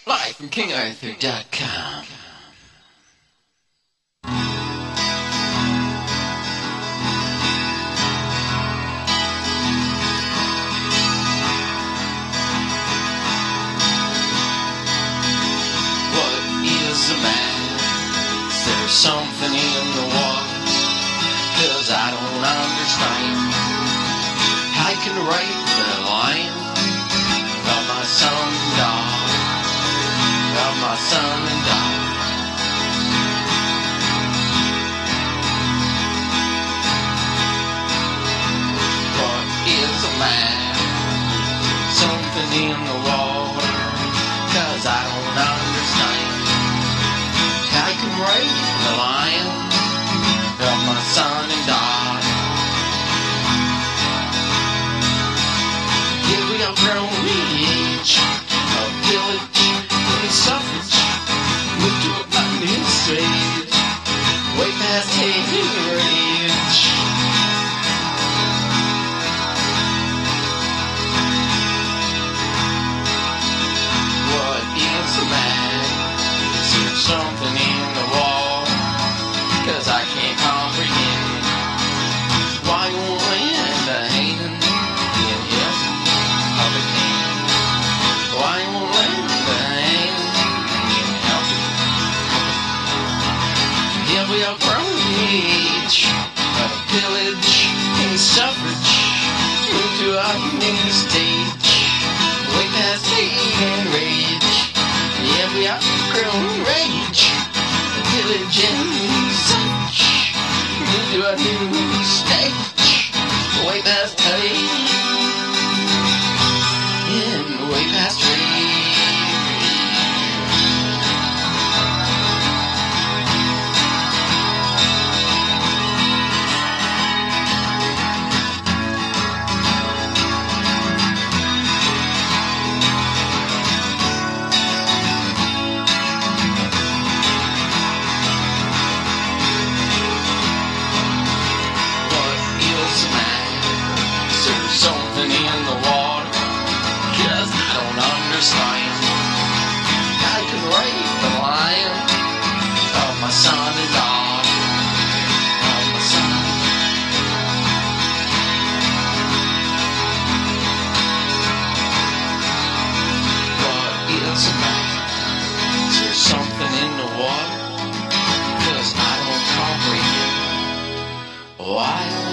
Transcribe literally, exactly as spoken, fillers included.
Live from King Arthur dot com. What is a man? Is there something in the water? 'Cause I don't understand. I can write the line of my son and daughter, of my son and daughter. What is a man? Something in the water, 'cause I don't understand. I can write the line of my son and daughter. Here we are grown rich, a village in suffrage, moved to a button stage, way past hating rage. What is a man? Is there something in the water? 'Cause I can't comprehend why you won't lend a hand in heaven of a king. Why you won't lend a hand in heaven of a king. Yeah, we are grown age, a village in suffrage, moved to a new stage, way past hate and rage. Yeah, we are grown rage, a village in such, moved to a new stage, way past hate, and way past rage. What is a man? Is there something in the water? 'Cause I don't understand. I can write the line of my son and daughter, of my son. What is a man? Is there something in the water? 'Cause I don't comprehend why